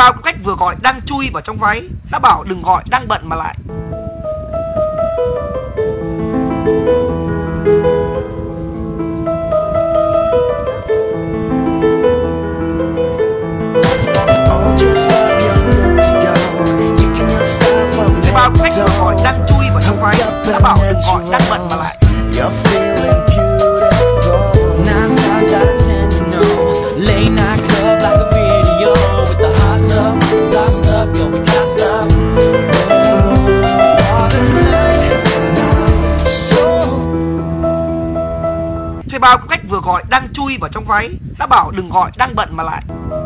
Bao có khách vừa gọi đang chui vào trong váy, đã bảo đừng gọi đang bận mà lại. Bao có khách vừa gọi đang chui vào trong váy, đã bảo đừng gọi đang bận mà lại. Thuê bao có khách vừa gọi đang chui vào trong váy, đã bảo đừng gọi đang bận mà lại.